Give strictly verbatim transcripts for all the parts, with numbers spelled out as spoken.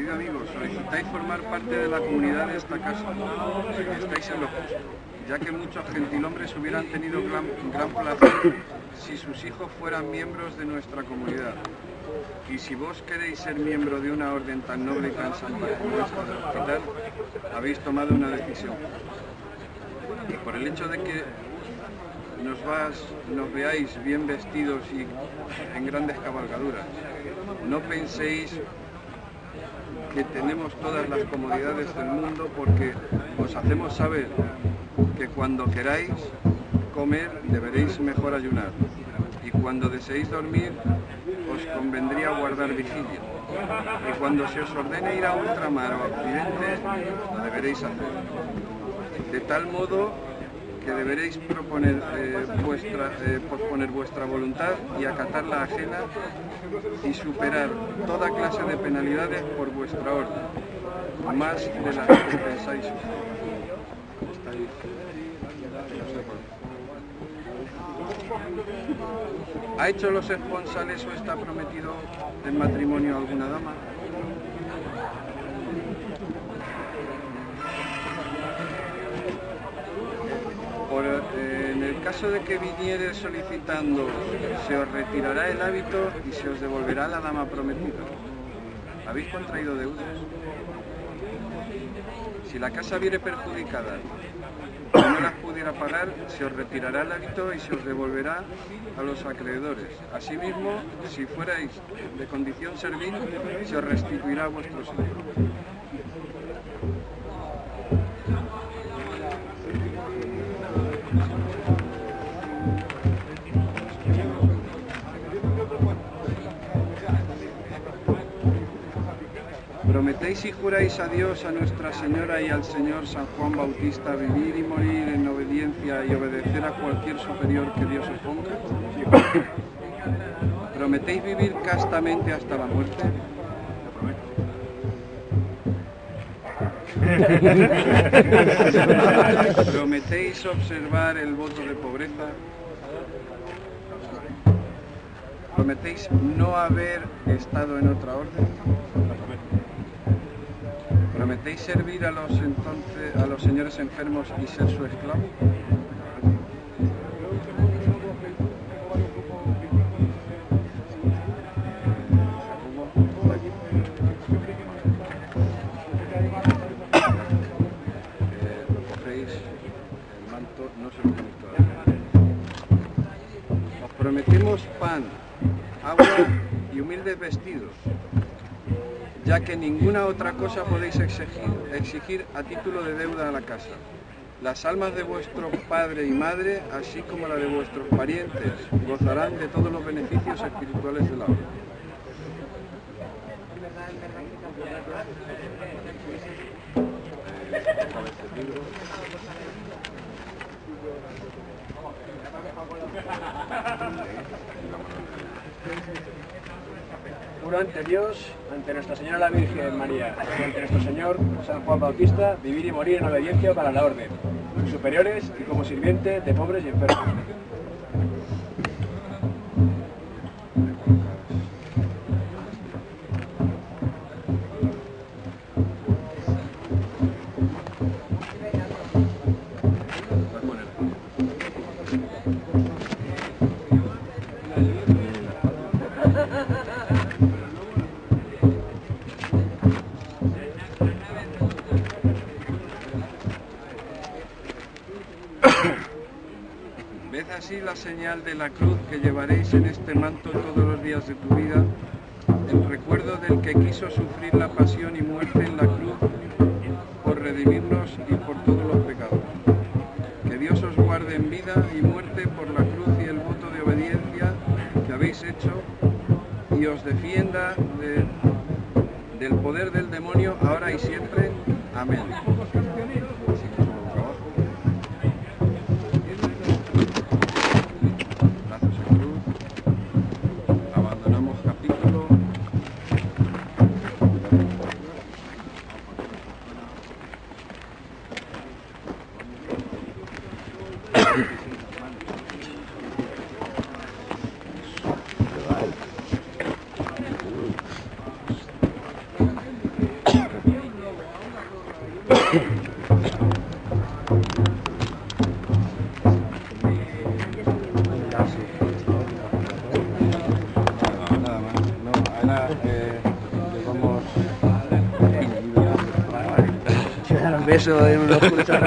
querido amigo, solicitáis formar parte de la comunidad de esta casa. Estáis en lo justo, ya que muchos gentilhombres hubieran tenido gran, gran placer si sus hijos fueran miembros de nuestra comunidad. Y si vos queréis ser miembro de una orden tan noble y tan santa como esta del hospital, habéis tomado una decisión. Y por el hecho de que nos, vas, nos veáis bien vestidos y en grandes cabalgaduras, no penséis que tenemos todas las comodidades del mundo, porque os hacemos saber que cuando queráis comer deberéis mejor ayunar, y cuando deseéis dormir os convendría guardar vigilia, y cuando se os ordene ir a ultramar o a occidente lo deberéis hacer, de tal modo que deberéis proponer, eh, vuestra, eh, posponer vuestra voluntad y acatar la ajena y superar toda clase de penalidades por vuestra orden, más de las que pensáis. ¿Ha hecho los esponsales o está prometido en matrimonio a alguna dama? Por, eh, en el caso de que viniere solicitando, se os retirará el hábito y se os devolverá la dama prometida. ¿Habéis contraído deudas? Si la casa viene perjudicada y no las pudiera pagar, se os retirará el hábito y se os devolverá a los acreedores. Asimismo, si fuerais de condición servil, se os restituirá a vuestros hijos. ¿Prometéis y juráis a Dios, a Nuestra Señora y al Señor San Juan Bautista vivir y morir en obediencia y obedecer a cualquier superior que Dios os ponga? ¿Prometéis vivir castamente hasta la muerte? ¿Prometéis observar el voto de pobreza? ¿Prometéis no haber estado en otra orden? ¿Prometéis servir a los, entonces, a los señores enfermos y ser su esclavo? Eh, cogéis el manto, no se lo ponéis todavía. Os prometemos pan, agua y humildes vestidos, ya que ninguna otra cosa podéis exigir, exigir a título de deuda a la casa. Las almas de vuestro padre y madre, así como la de vuestros parientes, gozarán de todos los beneficios espirituales de la orden. Juro ante Dios, ante Nuestra Señora la Virgen María y ante nuestro Señor San Juan Bautista, vivir y morir en obediencia para la orden, superiores y como sirviente de pobres y enfermos. Ved así la señal de la cruz que llevaréis en este manto todos los días de tu vida, el recuerdo del que quiso sufrir la pasión y muerte en la cruz por redimirnos y por todos los pecados. Que Dios os guarde en vida y muerte por la cruz y el voto de obediencia que habéis hecho, y os defienda de, del poder del demonio ahora y siempre. Amén. beso en unos culos.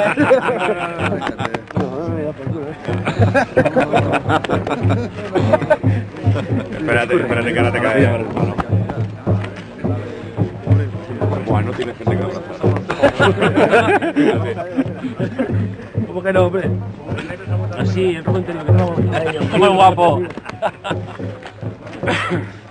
Espérate, espérate que ahora te cae ya. Bueno, no tienes gente que abrazar. ¿Cómo que no, hombre? Así, el robo interior. Muy guapo.